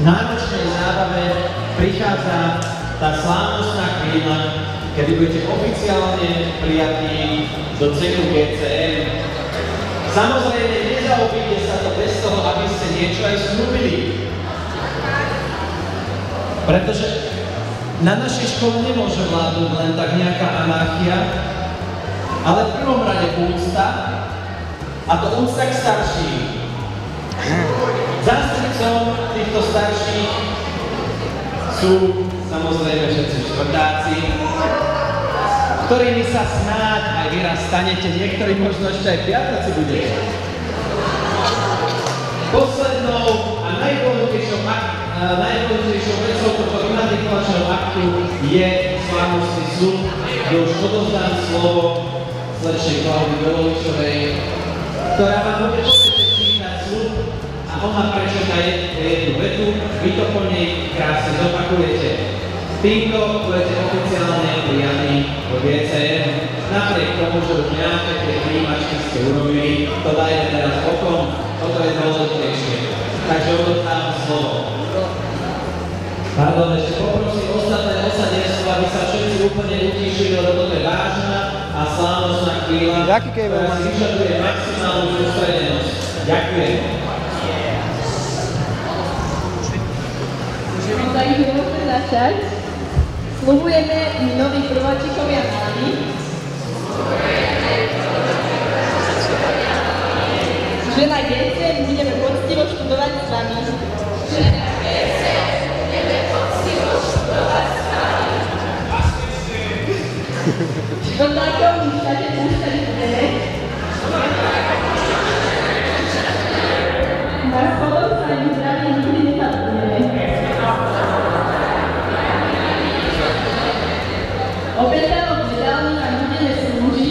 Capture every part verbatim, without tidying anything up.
náročnej zábave prichádza tá slávnostná chvíľa, kedy budete oficiálne prijatí do cenu gé cé em. Samozrejme, nezaobíde sa to bez toho, aby ste niečo aj slúbili. Pretože na našej škole nemôže vládnuť len tak nejaká anarchia, ale v prvom rade úcta, a to úcta k starším. Zástupcom týchto starších sú samozrejme všetci štvrtáci, ktorými sa snáď aj vy raz stanete, niektorí možno ešte aj piatáci budete. Poslednou a najdôležitejšou, najdôležitejšou vecou tohto imatrikulačného aktu je slávnostný sľub, kde už odovzdám slovo slečnej Klaudii Belovičovej, ktorá vám bude podstate čítať sľub a ona prečíta jednu vetu, vy to po nej krásne zopakujete. Týmto budete oficiálne prijatí do gé cé em. Napriek tomu, že už nejaké tie príjimačky ste urobili, to dajme teraz bokom, toto je dôležitejšie. Takže odovzdávam slovo. Pardon, ešte poprosím ostatné osadenstvo, aby sa všetci úplne utíšili, lebo toto je vážna a slávnostná chvíľa, ktorá si vyžaduje maximálnu sústredenosť. Ďakujem. Takže môžeme začať. Sľubujeme my noví prváčikovia mladí, že na gé cé em budeme poctivo študovať s vami. Že na gé cé em budeme poctivo študovať s vami. Štvrtákov my všade púšťať budeme. Na schodom sa im zdraví nikdy nezabudneme. Obetavo v jedálni nám budeme slúžiť.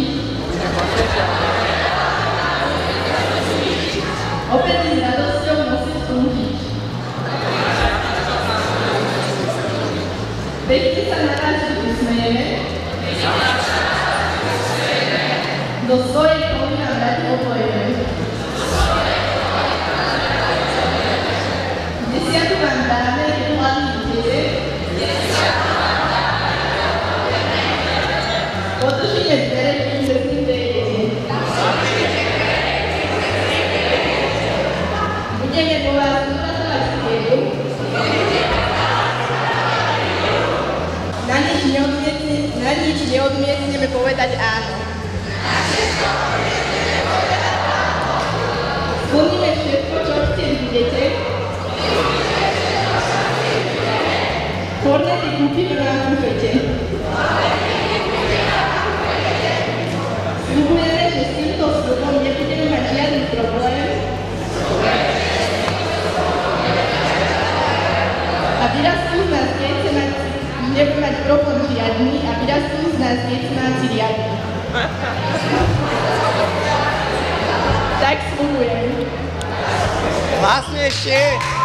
Opäť s radosťou nosiť slúžiť. Pekne sa na nás usmejeme. Do svojej koly nám radi opojeme. Desiatu vám dáme, keď hladný budete. Otržíme dvere, kým sa s ním prejdete. Budeme po vás upratovať spievu. Na nič neodmietne, na nič neodmietneme povedať áno. Splníme všetko, čo chcieť budete. Kornety kúpime na bufete. Sľubujeme, že s týmto sľubom nebudeme mať žiadny problém a vyrastú z nás dieťanáci, nebudeme mať problém žiadny a vyrastú z nás dieťanáci riadni. Tak sľubujem. Hlasne ešte!